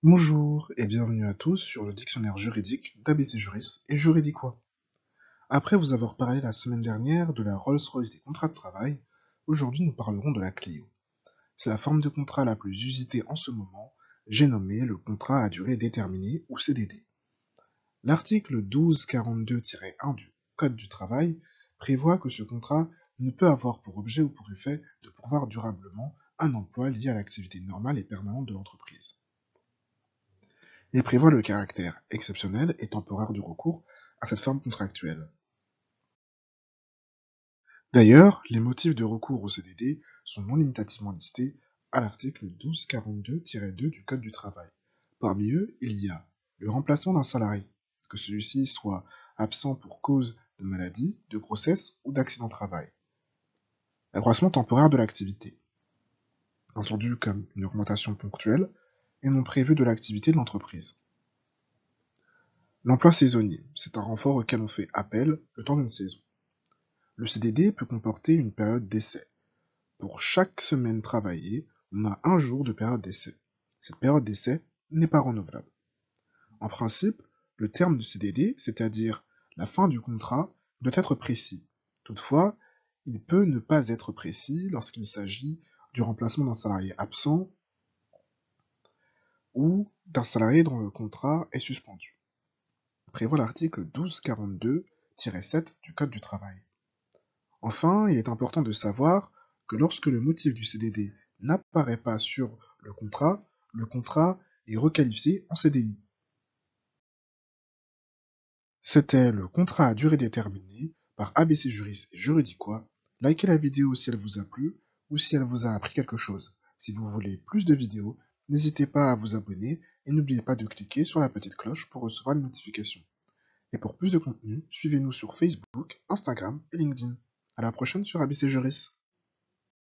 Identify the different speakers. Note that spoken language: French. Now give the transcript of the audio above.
Speaker 1: Bonjour et bienvenue à tous sur le dictionnaire juridique d'ABC Juris et Juridiquois. Après vous avoir parlé la semaine dernière de la Rolls-Royce des contrats de travail, aujourd'hui nous parlerons de la Clio. C'est la forme de contrat la plus usitée en ce moment, j'ai nommé le contrat à durée déterminée ou CDD. L'article 1242-1 du Code du travail prévoit que ce contrat ne peut avoir pour objet ou pour effet de pourvoir durablement un emploi lié à l'activité normale et permanente de l'entreprise. Il prévoit le caractère exceptionnel et temporaire du recours à cette forme contractuelle. D'ailleurs, les motifs de recours au CDD sont non limitativement listés à l'article 1242-2 du Code du travail. Parmi eux, il y a le remplacement d'un salarié, que celui-ci soit absent pour cause de maladie, de grossesse ou d'accident de travail. L'accroissement temporaire de l'activité, entendu comme une augmentation ponctuelle et non prévue de l'activité de l'entreprise. L'emploi saisonnier, c'est un renfort auquel on fait appel le temps d'une saison. Le CDD peut comporter une période d'essai. Pour chaque semaine travaillée, on a un jour de période d'essai. Cette période d'essai n'est pas renouvelable. En principe, le terme du CDD, c'est-à-dire la fin du contrat, doit être précis. Toutefois, il peut ne pas être précis lorsqu'il s'agit du remplacement d'un salarié absent ou d'un salarié dont le contrat est suspendu, prévoit l'article 1242-7 du Code du travail. Enfin, il est important de savoir que lorsque le motif du CDD n'apparaît pas sur le contrat est requalifié en CDI. C'était le contrat à durée déterminée par ABC Juris et Juridiquois. Likez la vidéo si elle vous a plu ou si elle vous a appris quelque chose. Si vous voulez plus de vidéos, n'hésitez pas à vous abonner et n'oubliez pas de cliquer sur la petite cloche pour recevoir les notifications. Et pour plus de contenu, suivez-nous sur Facebook, Instagram et LinkedIn. À la prochaine sur ABC Juris.